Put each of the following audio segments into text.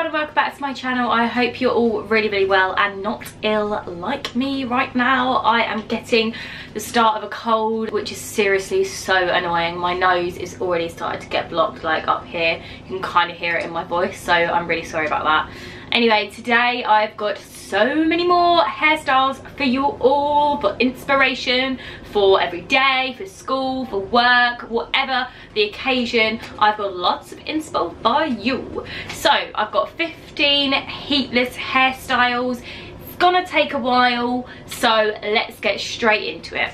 and welcome back to my channel. I hope you're all really well and not ill like me right now. I am getting the start of a cold, which is seriously so annoying. My nose is already started to get blocked, like up here. You can kind of hear it in my voice, so I'm really sorry about that. Anyway, today I've got so many more hairstyles for you all, for inspiration, for every day, for school, for work, whatever the occasion. I've got lots of inspo for you. So I've got 15 heatless hairstyles. It's gonna take a while, so let's get straight into it.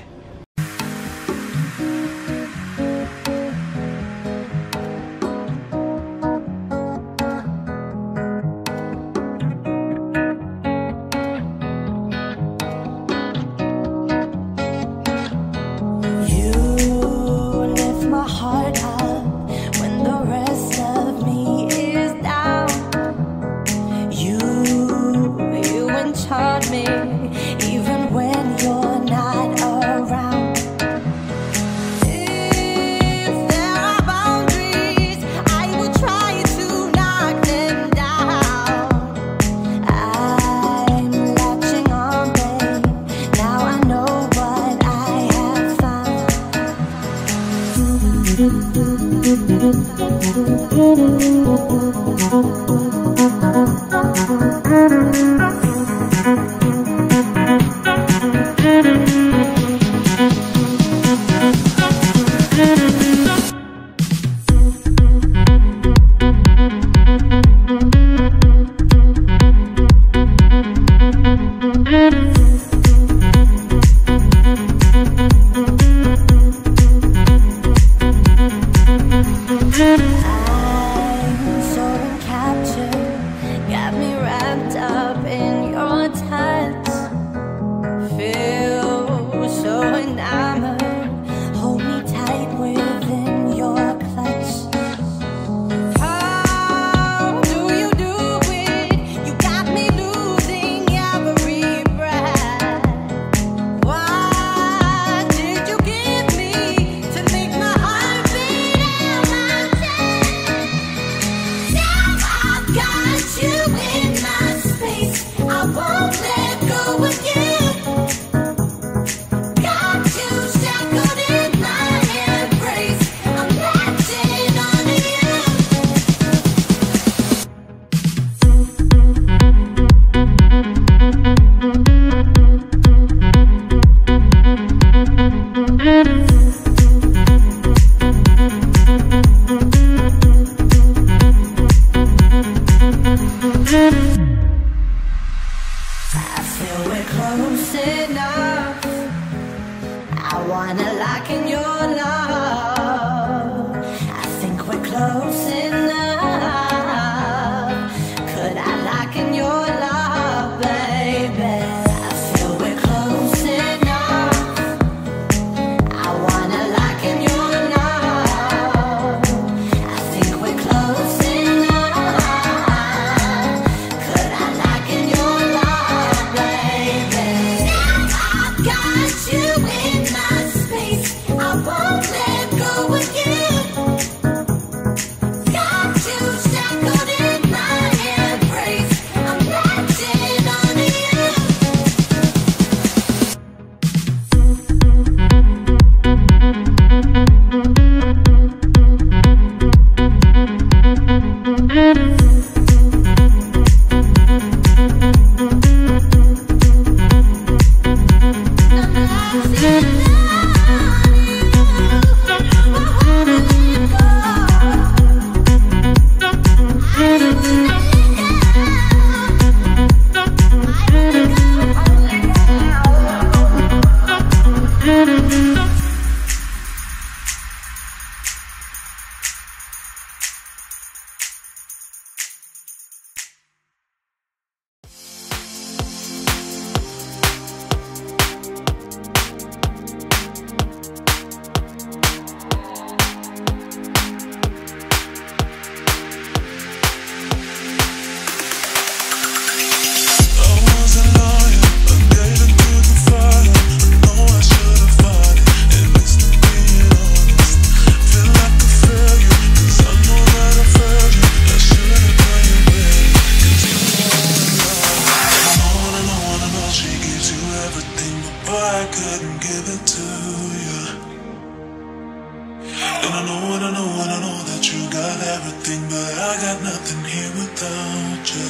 to you. And I know, and I know, and I know that you got everything, but I got nothing here without you.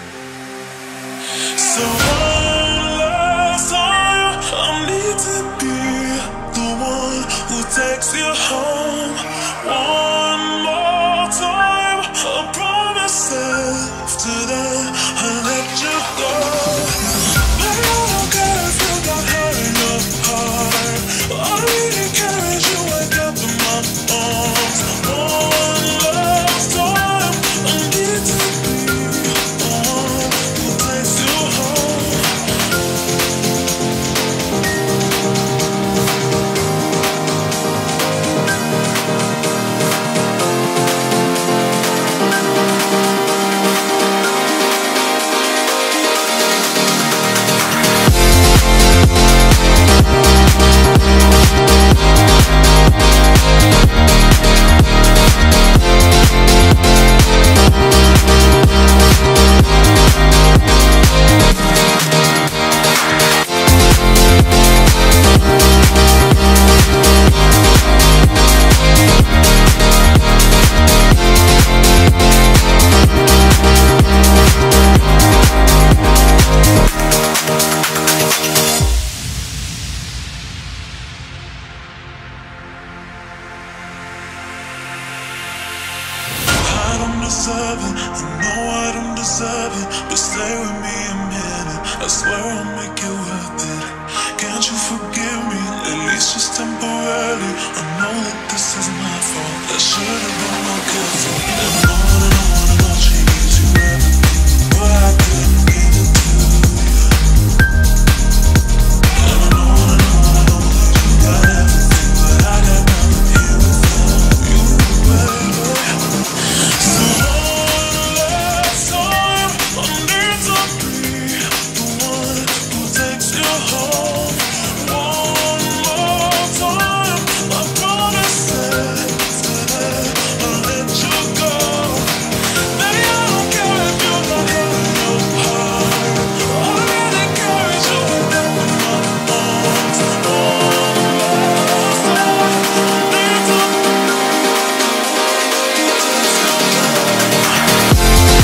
So one last time, I need to be the one who takes you home. One more time, I promise after that I'll let you go. But I don't care if you got hurt in your heart. All I really care is you wake up in my arms. One last time, I need to be the one who takes you home. I don't deserve it, I know I don't deserve it, but stay with me a minute, I swear I'll make it worth it. Can't you forgive me, at least just temporarily? I know that this is my fault, I should have been more careful. And I know she gives you everything, but I couldn't give it to you. And I know that you got everything, but I got nothing here without you, baby. So one last time, I need to be the one who takes you home. One more time, I promise after that I'll let you go. Baby, I don't care if you got hurt in your heart. All I really care is you wake up in my arms. One last time, I need to be the one who takes you home.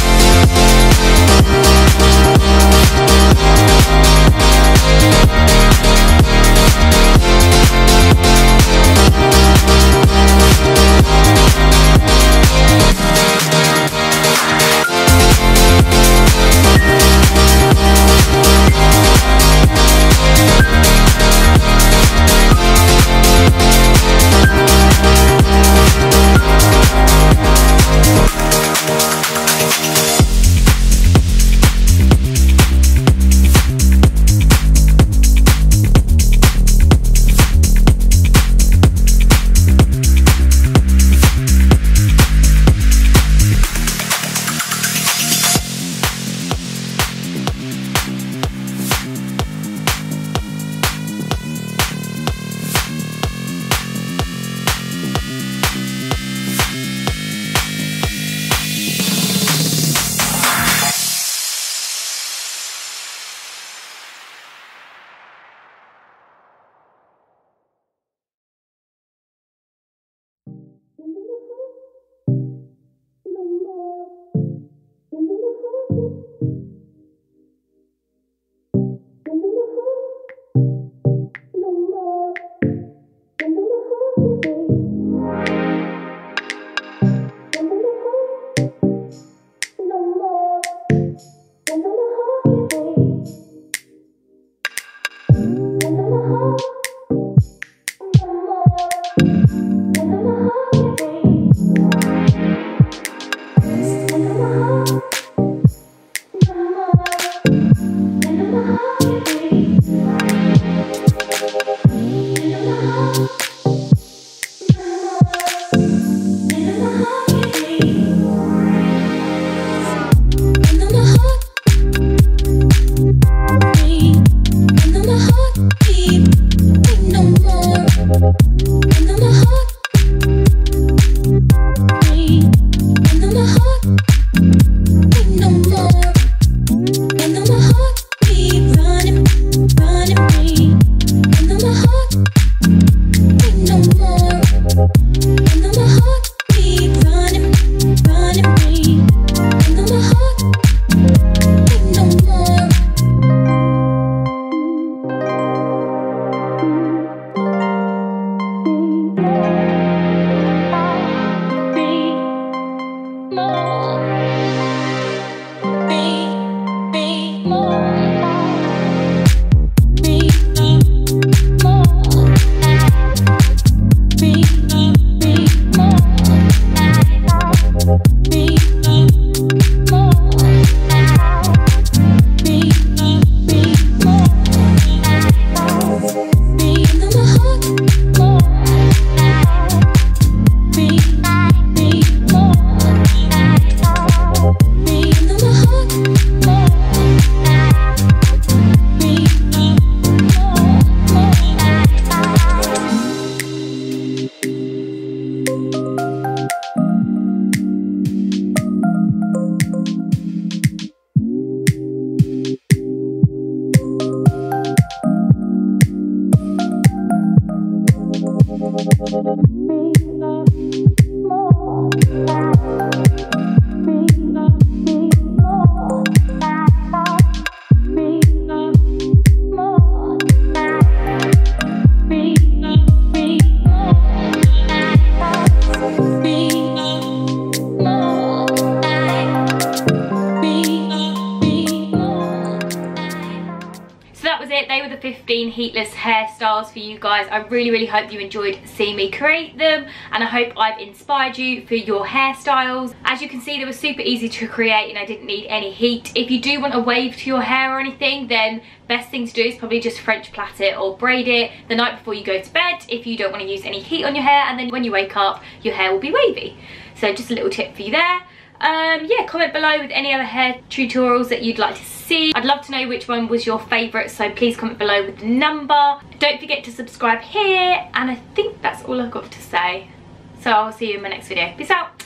They were the 15 heatless hairstyles for you guys. I really hope you enjoyed seeing me create them, and I hope I've inspired you for your hairstyles. As you can see, they were super easy to create and I didn't need any heat. If you do want a wave to your hair or anything, then best thing to do is probably just French plait it or braid it the night before you go to bed if you don't want to use any heat on your hair, and then when you wake up your hair will be wavy. So just a little tip for you there. Yeah, comment below with any other hair tutorials that you'd like to see. I'd love to know which one was your favourite, so please comment below with the number. Don't forget to subscribe here, and I think that's all I've got to say. So I'll see you in my next video. Peace out.